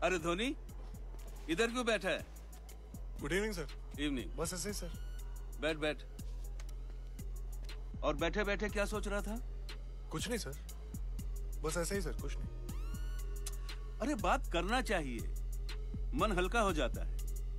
अरे धोनी, इधर क्यों बैठा है? Good evening sir. इवनिंग। बस ऐसे ही सर। बैठ बैठ। और बैठे बैठे क्या सोच रहा था? कुछ नहीं सर, बस ऐसे ही सर, कुछ नहीं। अरे बात करना चाहिए, मन हल्का हो जाता है।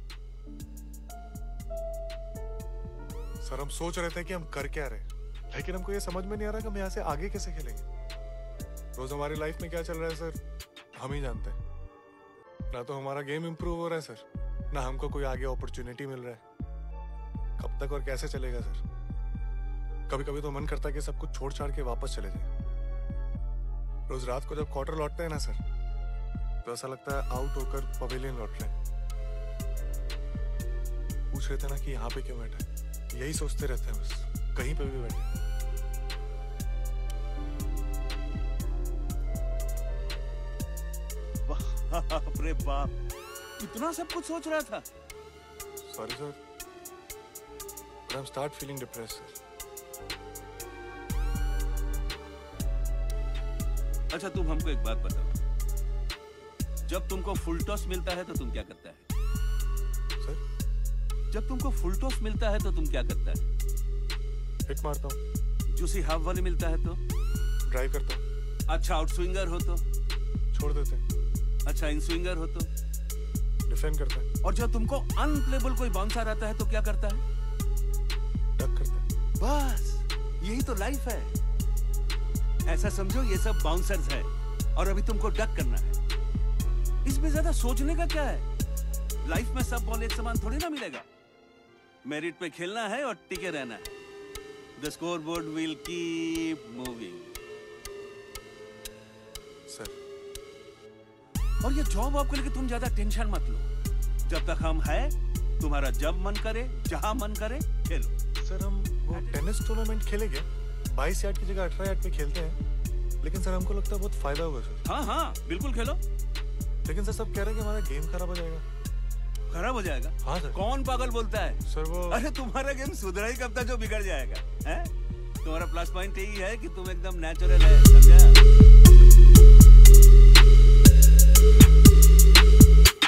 सर हम सोच रहे थे कि हम कर क्या रहे, लेकिन हमको ये समझ में नहीं आ रहा कि हम यहाँ से आगे कैसे खेलेंगे। रोज हमारी लाइफ में क्या चल रहा है सर, हम ही जानते हैं। ना तो हमारा गेम इंप्रूव हो रहा है सर, ना हमको कोई आगे अपॉर्चुनिटी मिल रहा है। कब तक और कैसे चलेगा सर? कभी कभी तो मन करता है कि सब कुछ छोड़ छाड़ के वापस चले जाए। रोज रात को जब क्वार्टर लौटते हैं ना सर, तो ऐसा लगता है आउट होकर पवेलियन लौट रहे हैं। पूछ रहे थे ना कि यहाँ पे क्यों बैठे, यही सोचते रहते हैं बस, कहीं पे भी बैठे। बाप रे बाप, इतना सब कुछ सोच रहा था? Sorry sir, but I'm start feeling depressed sir. अच्छा तुम हमको एक बात बताओ, जब तुमको फुल टॉस मिलता है तो तुम क्या करता है? सर जब तुमको फुल टॉस मिलता है तो तुम क्या करता है? हिट मारता हूँ। जूसी हाफ वाली मिलता है तो ड्राइव करता हूँ। अच्छा आउट स्विंगर हो तो छोड़ देते हैं। अच्छा इन स्विंगर हो तो डिफेंड करता है। और जब तुमको अनप्लेबल कोई बाउंसर आता है तो क्या करता है? डक करता है। बस यही तो लाइफ है। ऐसा समझो ये सब बाउंसर्स है और अभी तुमको डक करना है। इसमें ज्यादा सोचने का क्या है? लाइफ में सब बॉल एक समान थोड़ी ना मिलेगा। मेरिट पे खेलना है और टिके रहना है। The scoreboard will keep moving. Sir और ये जॉब वॉब को लेकर तुम ज्यादा टेंशन मत लो। जब तक हम हैं, तुम्हारा जब मन करे, जहां मन करे खेलो। सर हम वो टेनिस टूर्नामेंट खेलेंगे, 22 यार्ड की जगह 18 यार्ड पे खेलते हैं, लेकिन सर हमको लगता है बहुत फायदा होगा सर। हाँ हाँ बिल्कुल खेलो। लेकिन सर सब कह रहे हैं कि हमारा गेम खराब हो जाएगा। खराब हो जाएगा? हाँ सर। कौन पागल बोलता है? सर वो अरे तुम्हारा गेम सुधरा ही कब तक जो बिगड़ जाएगा है? तुम्हारा प्लस पॉइंट यही है कि तुम एकदम नेचुरल है, समझा?